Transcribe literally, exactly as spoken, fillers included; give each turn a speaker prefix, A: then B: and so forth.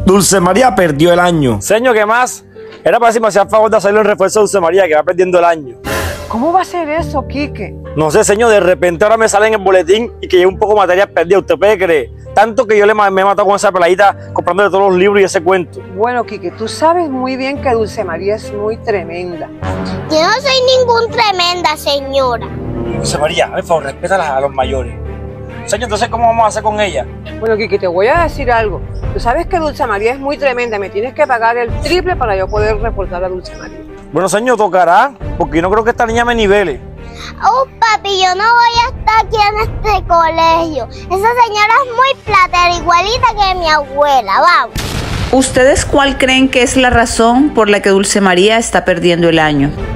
A: Dulce María perdió el año.
B: Señor, ¿qué más? Era para ver si me hacía favor de hacerle el refuerzo a Dulce María, que va perdiendo el año.
C: ¿Cómo va a ser eso, Quique?
B: No sé, señor, de repente ahora me sale en el boletín y que llevo un poco de material perdido. ¿Usted puede creer? Tanto que yo le, me he matado con esa peladita comprándole todos los libros y ese cuento.
C: Bueno, Quique, tú sabes muy bien que Dulce María es muy tremenda.
D: Yo no soy ningún tremenda, señora.
B: Dulce María, por favor, respétala a los mayores. Señor, entonces, ¿cómo vamos a hacer con ella?
C: Bueno, Quique, te voy a decir algo. Tú sabes que Dulce María es muy tremenda. Me tienes que pagar el triple para yo poder reportar a Dulce María.
B: Bueno, señor, tocará, porque yo no creo que esta niña me nivele.
D: Oh, papi, yo no voy a estar aquí en este colegio. Esa señora es muy platera, igualita que mi abuela. Vamos.
E: ¿Ustedes cuál creen que es la razón por la que Dulce María está perdiendo el año?